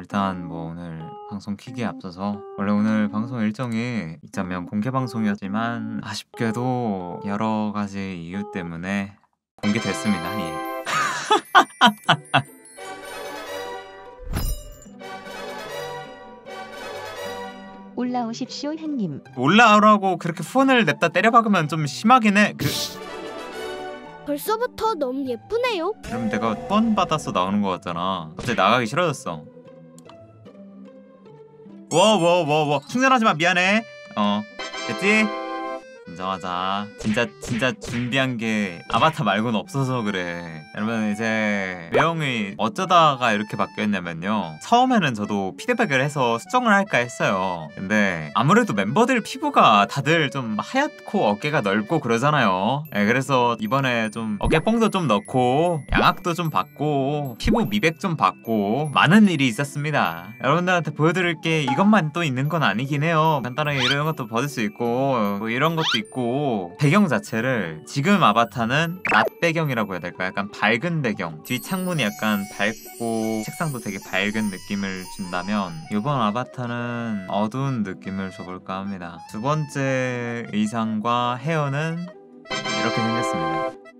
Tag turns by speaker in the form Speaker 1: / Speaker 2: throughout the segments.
Speaker 1: 일단 뭐 오늘 방송 키기에 앞서서 원래 오늘 방송 일정이 2.0 공개 방송이었지만 아쉽게도 여러 가지 이유 때문에 공개됐습니다. 예.
Speaker 2: 올라오십시오 햇님.
Speaker 1: 올라오라고 그렇게 후원을 냅다 때려박으면 좀 심하긴 해.
Speaker 3: 벌써부터 너무 예쁘네요.
Speaker 1: 그럼 내가 후원 받아서 나오는 거 같잖아. 갑자기 나가기 싫어졌어. 워 충전하지마. 미안해. 됐지? 인정하자. 진짜 준비한 게 아바타 말고는 없어서 그래. 여러분 이제 내용이 어쩌다가 이렇게 바뀌었냐면요, 처음에는 저도 피드백을 해서 수정을 할까 했어요. 근데 아무래도 멤버들 피부가 다들 좀 하얗고 어깨가 넓고 그러잖아요. 네, 그래서 이번에 좀 어깨뽕도 좀 넣고 양악도 좀 받고 피부 미백 좀 받고 많은 일이 있었습니다. 여러분들한테 보여드릴 게 이것만 또 있는 건 아니긴 해요. 간단하게 이런 것도 받을 수 있고 뭐 이런 것도 있고, 배경 자체를 지금 아바타는 낮 배경이라고 해야 될까? 약간 밝은 배경, 뒤 창문이 약간 밝고 책상도 되게 밝은 느낌을 준다면, 이번 아바타는 어두운 느낌을 줘볼까 합니다. 두 번째 의상과 헤어는 이렇게 생겼습니다.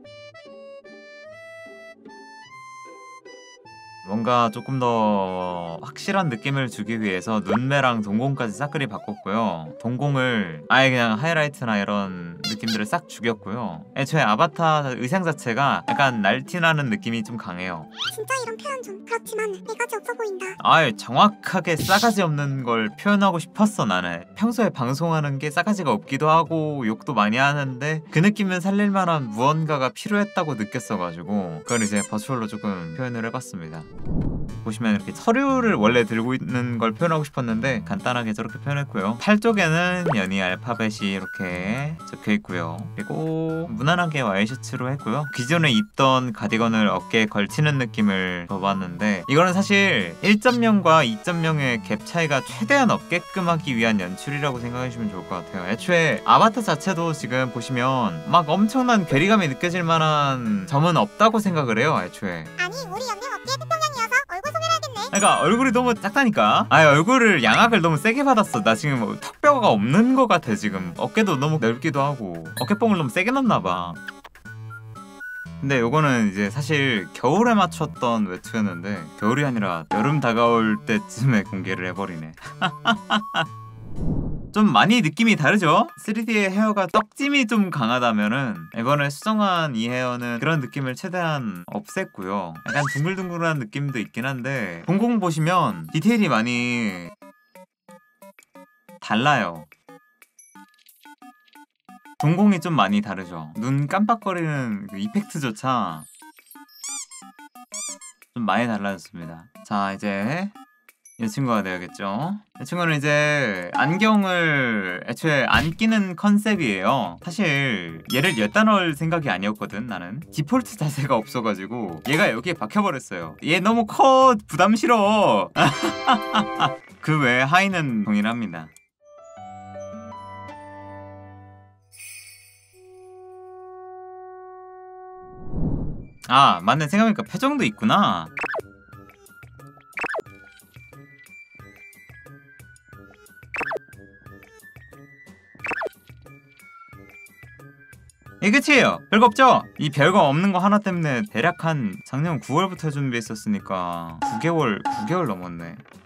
Speaker 1: 뭔가 조금 더 확실한 느낌을 주기 위해서 눈매랑 동공까지 싹그리 바꿨고요. 동공을 아예 그냥 하이라이트나 이런 느낌들을 싹 죽였고요. 애초에 아바타 의상 자체가 약간 날티나는 느낌이 좀 강해요.
Speaker 3: 진짜 이런 표현 좀 그렇지만 내가지 없어 보인다.
Speaker 1: 아예 정확하게 싸가지 없는 걸 표현하고 싶었어. 나는 평소에 방송하는 게 싸가지가 없기도 하고 욕도 많이 하는데 그 느낌을 살릴 만한 무언가가 필요했다고 느꼈어가지고 그걸 이제 버추얼로 조금 표현을 해봤습니다. 보시면 이렇게 서류를 원래 들고 있는 걸 표현하고 싶었는데 간단하게 저렇게 표현했고요. 팔 쪽에는 연희 알파벳이 이렇게 적혀있고요. 그리고 무난하게 와이셔츠로 했고요. 기존에 입던 가디건을 어깨에 걸치는 느낌을 줘봤는데, 이거는 사실 1.0과 2.0의 갭 차이가 최대한 없게끔 하기 위한 연출이라고 생각하시면 좋을 것 같아요. 애초에 아바타 자체도 지금 보시면 막 엄청난 괴리감이 느껴질 만한 점은 없다고 생각을 해요. 애초에
Speaker 3: 아니 우리 연님 어깨에 태평양이어서 얼굴 소개를 하겠네.
Speaker 1: 그러니까 얼굴이 너무 작다니까. 얼굴을 양악을 너무 세게 받았어. 나 지금 턱뼈가 없는 것 같아. 지금 어깨도 너무 넓기도 하고 어깨뽕을 너무 세게 넣었나봐. 근데 요거는 이제 사실 겨울에 맞췄던 외투였는데 겨울이 아니라 여름 다가올 때쯤에 공개를 해버리네. 좀 많이 느낌이 다르죠? 3D의 헤어가 떡짐이 좀 강하다면은 이번에 수정한 이 헤어는 그런 느낌을 최대한 없앴고요. 약간 둥글둥글한 느낌도 있긴 한데 동공 보시면 디테일이 많이 달라요. 동공이 좀 많이 다르죠? 눈 깜빡거리는 그 이펙트조차 좀 많이 달라졌습니다. 자, 이제 이 친구가 되어야겠죠. 이 친구는 이제 안경을 애초에 안 끼는 컨셉이에요. 사실 얘를 여기다 넣을 생각이 아니었거든. 나는 디폴트 자세가 없어가지고 얘가 여기에 박혀버렸어요. 얘 너무 커, 부담 싫어. 그 외에 하의는 동일합니다. 아, 맞네. 생각해보니까 표정도 있구나. 예, 끝이에요. 별거 없죠? 이 별거 없는 거 하나 때문에 대략 한 작년 9월부터 준비했었으니까 9개월 넘었네.